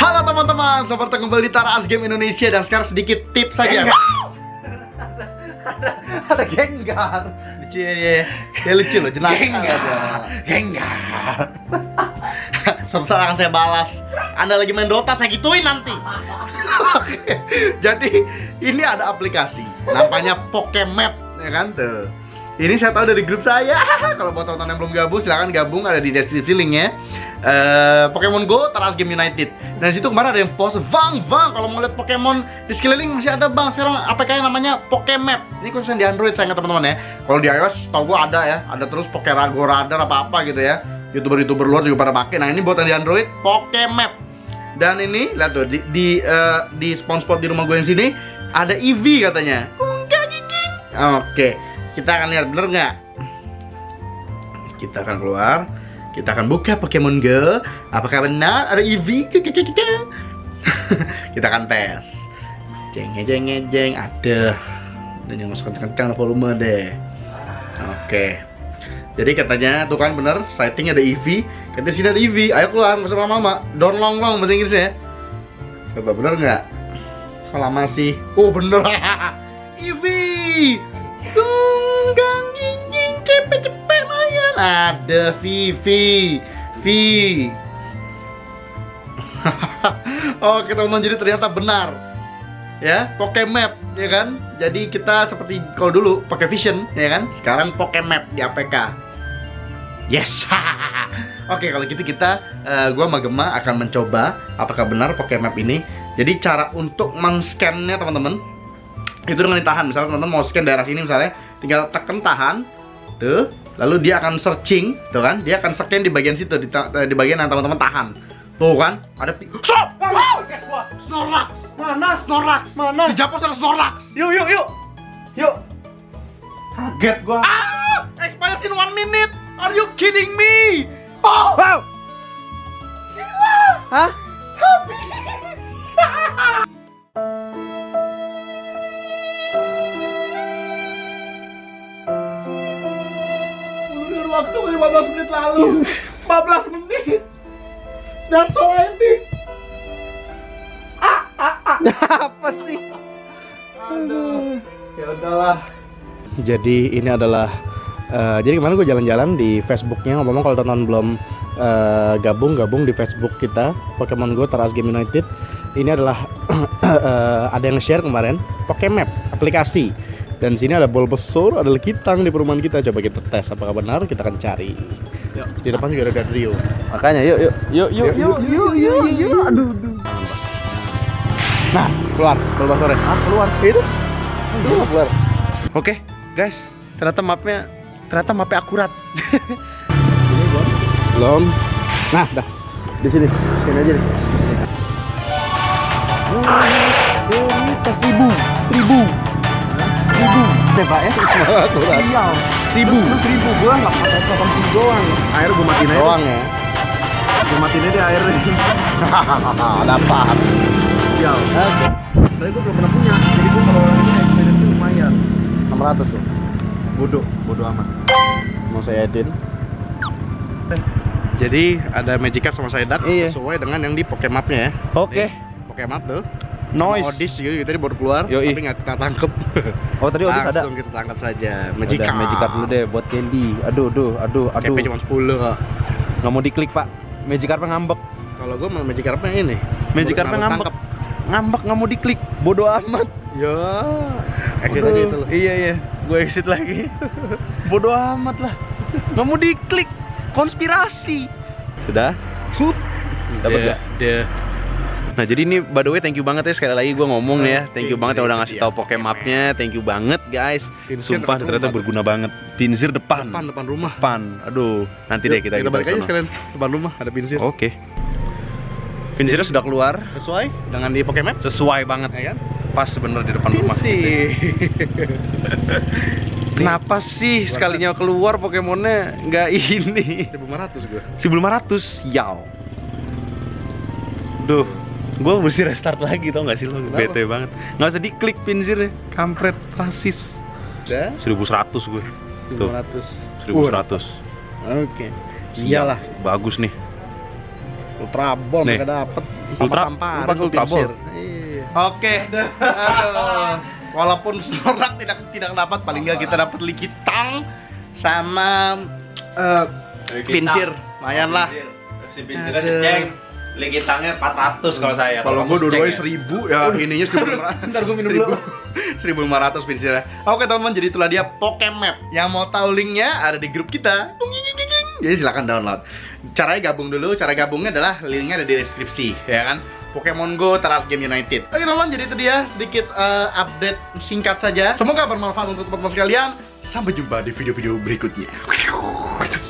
Halo teman-teman, selamat datang kembali di Tara As Game Indonesia. Dan sekarang sedikit tips saja. Ada Gengar. Lucu ya, lucu loh, jenaka. Gengar. Suatu saat akan saya balas. Anda lagi main Dota, saya gituin nanti. Oke. Jadi ini ada aplikasi namanya Pokemap, ya kan tuh. Ini saya tahu dari grup saya. Kalau buat teman-teman yang belum gabung, silahkan gabung, ada di deskripsi linknya. Pokemon Go, Tara As Game United. Dan situ kemarin ada yang post, Bang, kalau mau lihat Pokemon di sekeliling masih ada Bang. Sekarang APK yang namanya Pokemap. Ini khususnya di Android saya ingat teman-teman ya. Kalau di iOS, tau gue ada ya. Ada terus Pokerago Radar apa-apa gitu ya. YouTuber luar juga pada pakai. Nah ini buat yang di Android, Pokemap. Dan ini, lihat tuh, di spot di rumah gue yang sini ada Eevee katanya. Oke. Kita akan lihat, bener nggak? Kita akan keluar, kita akan buka Pokemon Go. Apakah benar ada Eevee? Kita akan tes. Jeng, ada. Dan yang masuk kencang volume deh. Oke. Jadi katanya tuh kan bener, sighting ada Eevee. Katanya sini ada Eevee. Ayo keluar, nggak usah lama-lama. Don't long bahasa Inggrisnya. Coba bener nggak? Kalau masih, oh bener. Eevee. Tunggang jinjing cepet mayan. Ada Vivi. Oke teman-teman, jadi ternyata benar ya, Pokemap ya kan. Jadi kita seperti kalau dulu pakai Vision ya kan, sekarang Pokemap di APK. Yes. Oke, kalau gitu kita gua sama Gema akan mencoba apakah benar Pokemap ini. Jadi cara untuk men-scan-nya teman-teman itu dengan ditahan. Misalnya teman-teman mau scan daerah sini misalnya, tinggal tekan tahan tuh, lalu dia akan searching tuh kan, dia akan scan di bagian situ, di bagian yang teman-teman tahan tuh kan. Ada stop. Snorlax mana? Di Japos ada Snorlax. Yuk. Kaget gua. Expires in 1 minute. Are you kidding me? Oh wow. Gila. Hah? Habis. Waktu 15 menit lalu. 15 menit. That's so epic. Apa sih? Aduh. Ya udahlah. Jadi ini adalah jadi kemarin gue jalan-jalan di Facebooknya. Ngomong kalau teman-teman belum gabung di Facebook kita Pokemon Go Tara As Game United. Ini adalah ada yang share kemarin Pokemap aplikasi. Dan di sini ada Bulbasaur, ada Lekitang di perumahan kita. Coba kita tes apakah benar, kita akan cari. Yuk. Di depan juga ada Gadrio. Makanya yuk. Aduh. Nah, keluar Bulbasaur. Keluar. Itu. Keluar. Oke, guys. Ternyata mapnya akurat. Ini belum. Nah, dah. Di sini. Sini aja deh. Seribu. Tebak ya? Iya. 1000 gua 880 doang. Air gua matiin aja. Doang ya. Gua matiin aja airnya. Dapat. Iya. Tapi gua belum pernah punya. Jadi gua kalau ini experience lumayan. 600 loh. Bodoh amat. Mau saya edit. Jadi ada Magikarp sama Psyduck sesuai dengan yang di Pokemapnya ya. Oke. Pokemap tuh. Noise. Odis gitu tadi baru keluar, tapi nggak kita tangkep. Oh tadi Odis ada. Langsung kita tangkap saja. Magikarp dulu deh buat Candy. Aduh. CP cuma 10 kok. Nggak mau diklik pak. Magikarpnya ngambek. Kalau gue mau Magikarpnya ini. Magikarpnya ngambek nggak mau diklik. Bodoh amat. Ya. Exit aja itu loh. Iya. Gue exit lagi. Bodoh amat lah. Nggak mau diklik. Konspirasi. Sudah. Dapat nggak? Nah jadi ini by the way thank you banget ya, sekali lagi gue ngomong ya, thank you banget yang udah ngasih tahu Pokemapnya, thank you banget guys. Sumpah ternyata berguna banget. Pinsir depan rumah. Aduh, nanti deh kita balik aja sekalian depan rumah ada pinsir. Oke. Pinsirnya sudah keluar sesuai dengan di Pokemap? Sesuai banget ya kan? Pas bener di depan rumah. Kenapa sih sekalinya keluar Pokemonnya nggak ini? 1.500 gue. 1.500, yaw. Duh. Gue mesti restart lagi tau gak sih lo, bete banget. Gak usah diklik pinsirnya, kampret, rasis. 1.100 gue. 1.100. Oke. Iyalah. Bagus nih. Ultra Ball mereka dapet. Ultra Ball. Oke. Walaupun Snorlax tidak dapat, paling nggak kita dapat Lickitung sama Pinsir. Lumayan lah. Si Pinsirnya seceng. Lickitung-nya 400 kalau saya. Kalau gue dua-duanya 1000 ya, ininya 1500. Ntar gue minum dulu. 1500 Pinsirnya. Oke teman-teman, jadi itulah dia Pokemap. Yang mau tahu linknya ada di grup kita. Jadi silahkan download. Caranya gabung dulu. Cara gabungnya adalah linknya ada di deskripsi, ya kan? Pokemon Go Teras Game United. Oke teman-teman, jadi itu dia sedikit update singkat saja. Semoga bermanfaat untuk teman-teman sekalian. Sampai jumpa di video-video berikutnya.